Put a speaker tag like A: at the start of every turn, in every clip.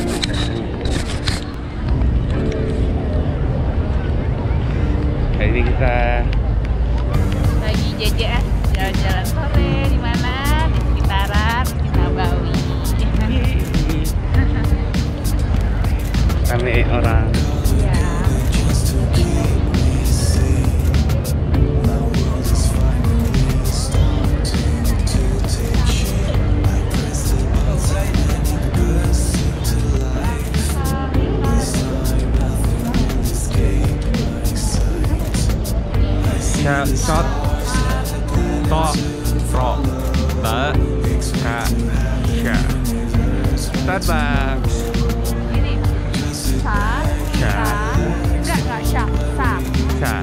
A: Hari ini kita
B: lagi jajan jalan-jalan sore di mana? Di sekitaran Nabawi.
A: kami orang
B: Ya.
A: shot to pro ta ka sha Starbucks
B: Ini sa enggak sya sa
A: sha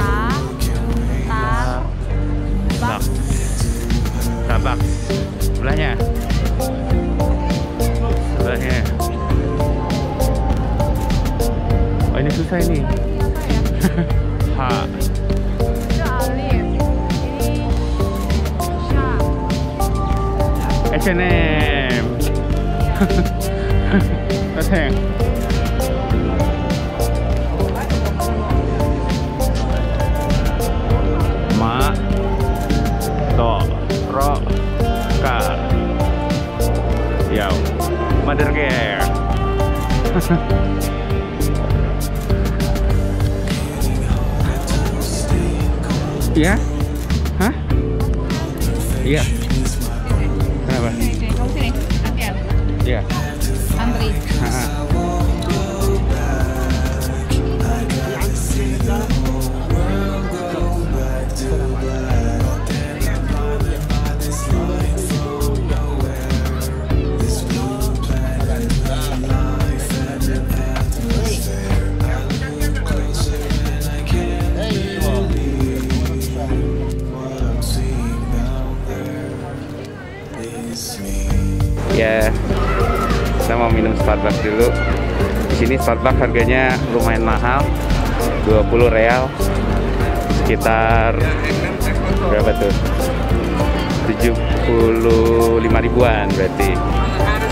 B: bak
A: Starbucks sebelahnya oh ini susah ini
B: ini apa ya?
A: ha
B: Itu alif. Ini sya.
A: H&M Sayang ma to ro ka Yo Mother Care Iya? Hah? Iya. Kenapa?
B: Sini, kamu sini. Antrian.
A: Iya.
B: Antri.
A: Ya, kita mau minum Starbucks dulu. Di sini Starbucks harganya lumayan mahal, 20 real, sekitar berapa tuh? 75 ribuan berarti.